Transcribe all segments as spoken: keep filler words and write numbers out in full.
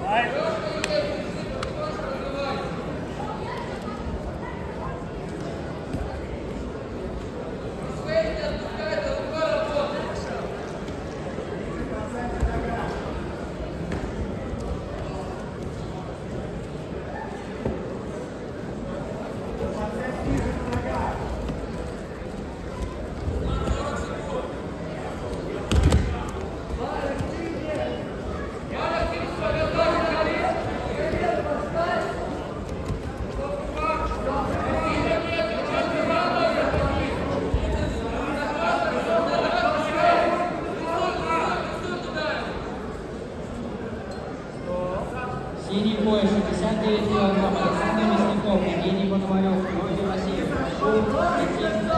Синий пояс шестьдесят девять килограмм. Александр Мясников, Евгений Пономарев, Владимир Васильев, Шум, Пекин,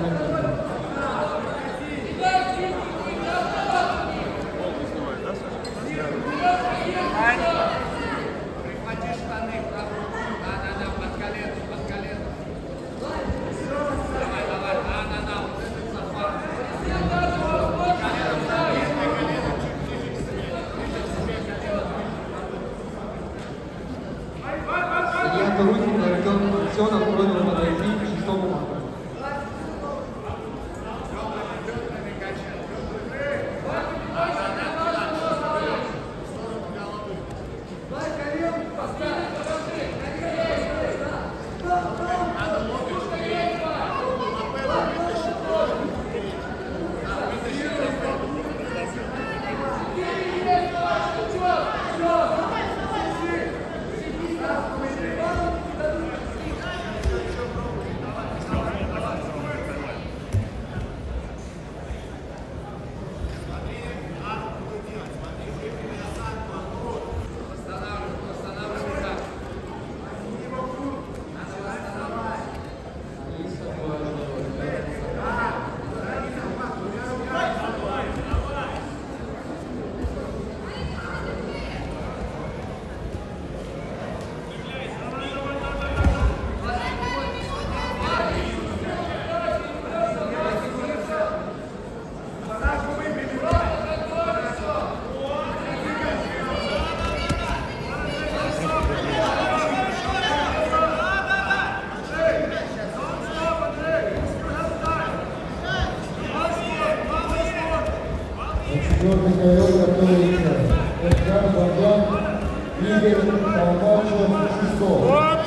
Прихвати штаны, да-да-да, под колено, под колено. Давай, давай, да-да-да, вот этот сафар. Судья Тарутин награжден Аксеном Коновым подойти к шестому мату. Четвертый ковер готовится. Эдгар Богдан, Игорь Толмачев, шестого.